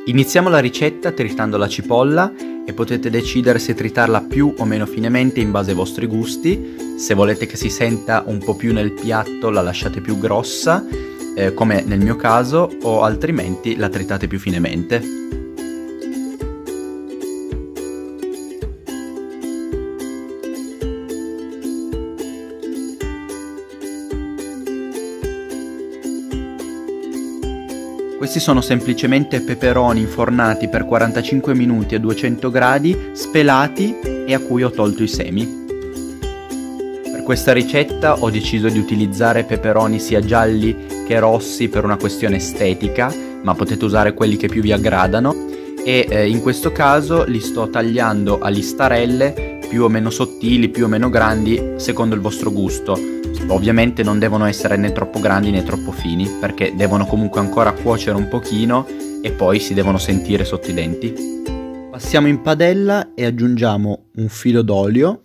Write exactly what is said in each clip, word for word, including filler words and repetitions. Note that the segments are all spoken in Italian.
Iniziamo la ricetta tritando la cipolla e potete decidere se tritarla più o meno finemente in base ai vostri gusti. Se volete che si senta un po' più nel piatto la lasciate più grossa, eh, come nel mio caso, o altrimenti la tritate più finemente. Questi sono semplicemente peperoni infornati per quarantacinque minuti a duecento gradi, spelati e a cui ho tolto i semi. Per questa ricetta ho deciso di utilizzare peperoni sia gialli che rossi per una questione estetica, ma potete usare quelli che più vi aggradano, e eh, in questo caso li sto tagliando a listarelle più o meno sottili, più o meno grandi, secondo il vostro gusto. Ovviamente non devono essere né troppo grandi né troppo fini, perché devono comunque ancora cuocere un pochino e poi si devono sentire sotto i denti. Passiamo in padella e aggiungiamo un filo d'olio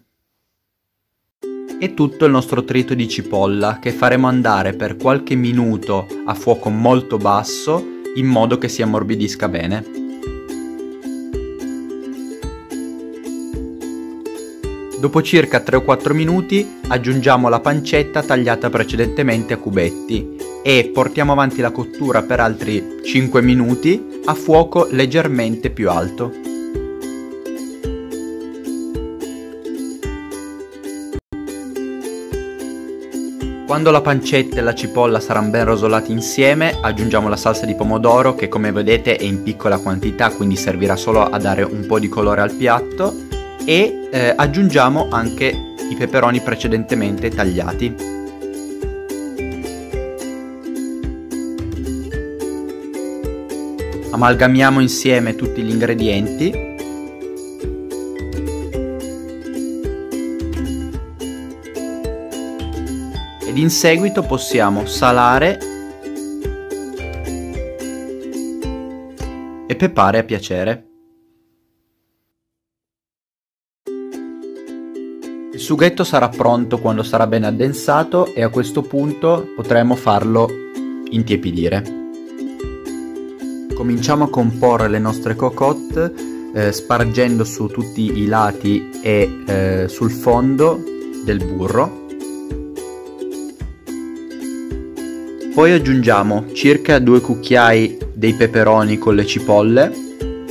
e tutto il nostro trito di cipolla, che faremo andare per qualche minuto a fuoco molto basso in modo che si ammorbidisca bene. Dopo circa tre o quattro minuti aggiungiamo la pancetta tagliata precedentemente a cubetti e portiamo avanti la cottura per altri cinque minuti a fuoco leggermente più alto. Quando la pancetta e la cipolla saranno ben rosolati insieme, aggiungiamo la salsa di pomodoro, che come vedete è in piccola quantità, quindi servirà solo a dare un po' di colore al piatto. E eh, aggiungiamo anche i peperoni precedentemente tagliati. Amalgamiamo insieme tutti gli ingredienti ed in seguito possiamo salare e pepare a piacere. Il sughetto sarà pronto quando sarà ben addensato e a questo punto potremo farlo intiepidire. Cominciamo a comporre le nostre cocotte eh, spargendo su tutti i lati e eh, sul fondo del burro. Poi aggiungiamo circa due cucchiai dei peperoni con le cipolle.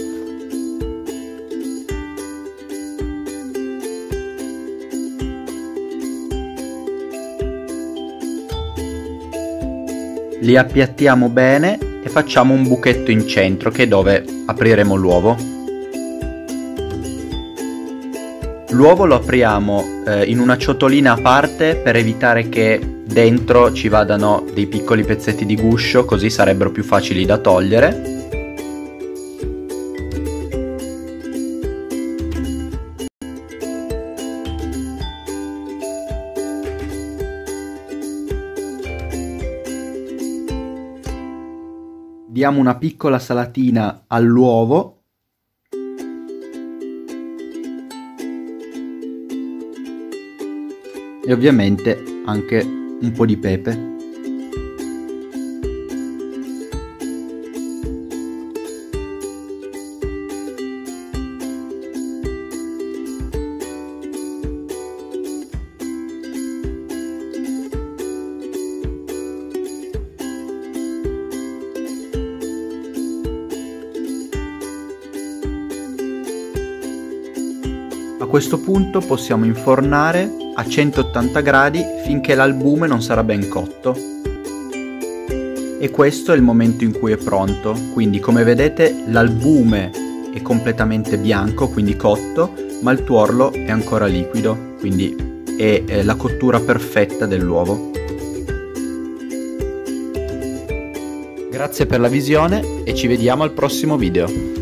Li appiattiamo bene e facciamo un buchetto in centro, che è dove apriremo l'uovo. L'uovo lo apriamo eh, in una ciotolina a parte per evitare che dentro ci vadano dei piccoli pezzetti di guscio, così sarebbero più facili da togliere. Diamo una piccola salatina all'uovo e ovviamente anche un po' di pepe. A questo punto possiamo infornare a centottanta gradi finché l'albume non sarà ben cotto. E questo è il momento in cui è pronto, quindi come vedete l'albume è completamente bianco, quindi cotto, ma il tuorlo è ancora liquido, quindi è, è la cottura perfetta dell'uovo. Grazie per la visione e ci vediamo al prossimo video.